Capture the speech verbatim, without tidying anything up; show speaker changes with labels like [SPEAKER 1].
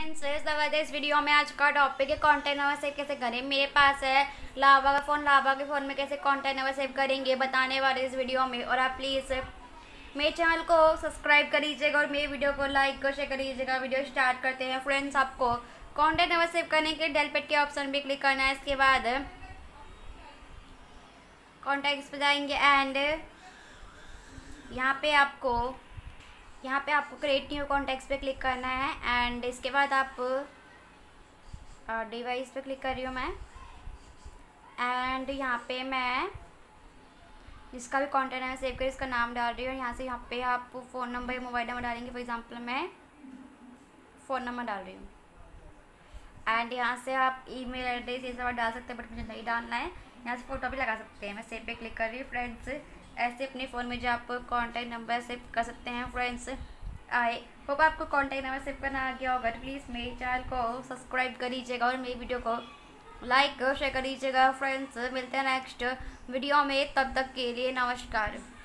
[SPEAKER 1] Friends, इस video में आज का टॉपिक है कॉन्टैक्ट नंबर सेव कैसे करें। मेरे पास है लावा का फ़ोन। लावा के फ़ोन में कैसे कॉन्टैक्ट नंबर सेव करेंगे बताने वाले इस वीडियो में। और आप प्लीज़ मेरे चैनल को सब्सक्राइब कर लीजिएगा और मेरे वीडियो को लाइक और शेयर कर लीजिएगा। वीडियो स्टार्ट करते हैं। फ्रेंड्स, आपको कॉन्टैक्ट नंबर सेव करने के डेल पेट के ऑप्शन पर क्लिक करना है। इसके बाद कॉन्टैक्ट्स पे जाएंगे एंड यहाँ पे आपको यहाँ पे आपको क्रिएट न्यू कॉन्टैक्ट्स पे क्लिक करना है एंड इसके बाद आप डिवाइस पे क्लिक कर रही हूँ मैं एंड यहाँ पे मैं जिसका भी कॉन्टैक्ट है सेव कर इसका नाम डाल रही हूँ। यहाँ से यहाँ पे आप फ़ोन नंबर या मोबाइल नंबर डालेंगे। फॉर एग्जांपल मैं फ़ोन नंबर डाल रही हूँ एंड यहाँ से आप ईमेल एड्रेस ये सब डाल सकते हैं, बट मुझे नहीं डालना है। यहाँ से फ़ोटो भी लगा सकते हैं। मैं सेव पे क्लिक कर रही हूँ। फ्रेंड्स, ऐसे अपने फ़ोन में जो आप कॉन्टैक्ट नंबर सेव कर सकते हैं। फ्रेंड्स, आई होप आपको कॉन्टैक्ट नंबर सेव करना आ गया होगा। प्लीज़ मेरे चैनल को सब्सक्राइब कर लीजिएगा और मेरी वीडियो को लाइक और शेयर कर लीजिएगा। फ्रेंड्स, मिलते हैं नेक्स्ट वीडियो में। तब तक के लिए नमस्कार।